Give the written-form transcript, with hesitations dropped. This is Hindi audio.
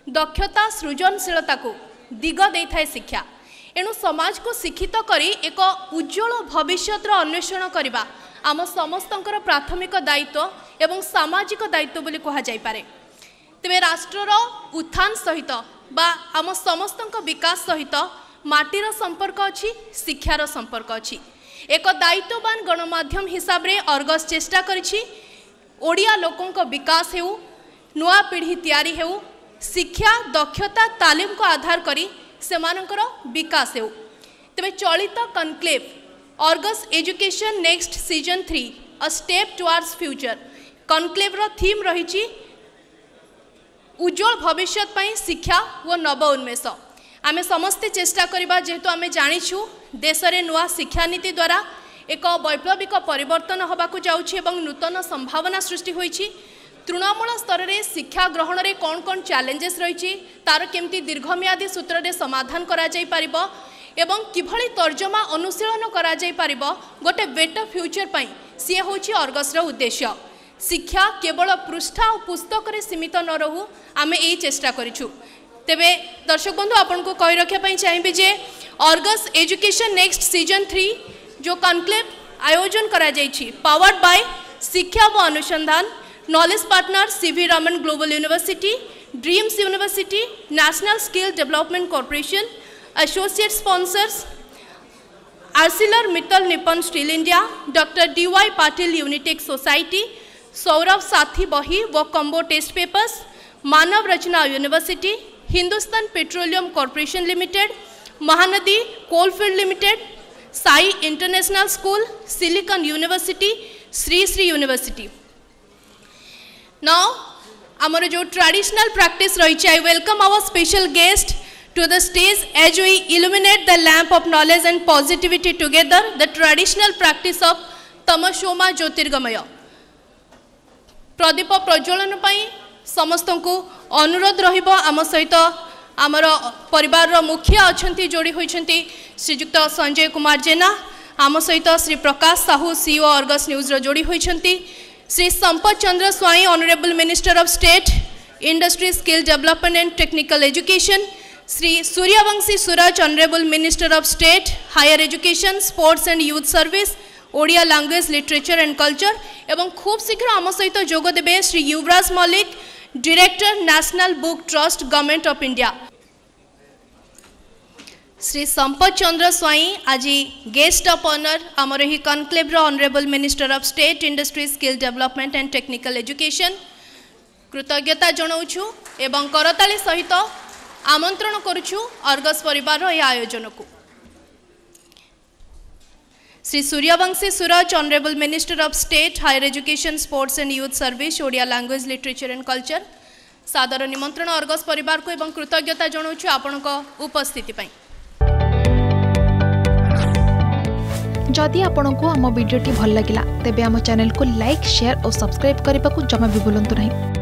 दक्षता सृजनशीलता को दिग दे थाए शिक्षा। एणु समाज को शिक्षित करी एक उज्जवल भविष्यतर अन्वेषण करने आम समस्तंकर प्राथमिक दायित्व एवं सामाजिक दायित्व बोली कहा जाय पारे। तेबे राष्ट्रर उत्थान सहित बा आम समस्तंक विकास सहित माटीर संपर्क अछि, शिक्षार संपर्क अछि। एक दायित्ववान गणमाध्यम हिसाब रे अर्गस चेष्टा करिछि ओडिया लोकंक विकास हेउ, नुआ पीढ़ी तैयारी हेउ, शिक्षा दक्षता तालीम को आधार करी सेमानंकर विकास हेउ। तेबे चलित conclave Argus education next season 3 a step towards future conclave रो थीम रहिछि उज्जवल भविष्य पई शिक्षा व नव उन्मेष। आमे समस्ते चेष्टा करिबा जेहेतु आमे जानिछु देश रे नुआ शिक्षा नीति द्वारा एक वैप्लविक परिवर्तन होबाकू जाउछि एवं नूतन संभावना सृष्टि होइछि। तृणमूल स्तर रे शिक्षा ग्रहण रे कौन कौन चैलेंजेस रही तार केमती दीर्घम्यादी सूत्र रे समाधान करा जाय परिबो एवं किभली तर्जमा अनुशीलन करा जाय परिबो गोटे बेटर फ्यूचर पई सी होछि अर्गस रो उद्देश्य। शिक्षा केवल पृष्ठा और पुस्तक रे सीमित न रहू आमे एई चेष्टा करिछु। तेबे दर्शक बंधु आपन को कहि रखिया पई चाहिबे जे अर्गस एजुकेशन नेक्स्ट सीजन 3 जो कनक्लेव आयोजन करा जायछि पावर्ड बाय शिक्षा व अनुसंधान, knowledge partner CV Raman global university, dreams university, national skill development corporation, associate sponsors Arcelor Mittal Nippon steel India, doctor DY Patil Unitech society, Saurabh Sathi Bahi व combo test papers, Manav Rachna university, Hindustan petroleum corporation limited, Mahanadi coalfield limited, Sai international school, silicon university, Sri Sri university. Now आमर जो ट्रेडिशनल प्रैक्टिस रही I welcome our special guest to the stage as we illuminate the lamp of knowledge and positivity together, the traditional practice of तमसोमा ज्योतिर्गमय। प्रदीप प्रज्वलन पई समस्तों को अनुरोध रहिबो। आम सहित आमर परिवार मुखिया अछंती जोड़ी होइछंती श्रीयुक्त संजय कुमार जेना, आम सहित Shri Prakash Sahu CEO Argus news रो जोड़ी होइछंती, Shri Sampad Chandra Swain honourable minister of state industry skill development and technical education, Shri Suryabanshi Suraj honourable minister of state higher education sports and youth service Odia language literature and culture एवं खूब शीघ्र आम सहित जोग देबे Shri Yuvraj Mallick director national book trust government of India. Shri Sampad Chandra Swain आज गेस्ट ऑफ ऑनर आमर ही conclave honourable minister of state industry skill development and technical education कृतज्ञता जनाऊछु एवं करताली सहित आमंत्रण करुछु अर्गस परिवार यह आयोजन को। Shri Suryabanshi Suraj honourable minister of state higher education sports and youth service Odia language literature and culture सादर निमंत्रण अर्गस परिवार को एवं कृतज्ञता जनाऊछु आपनक उपस्थिति पई। जदि आपंक आम भिडी भल लगा तेब आम चैनल को लाइक शेयर और सब्सक्राइब करने को जमा भी भूलु नहीं।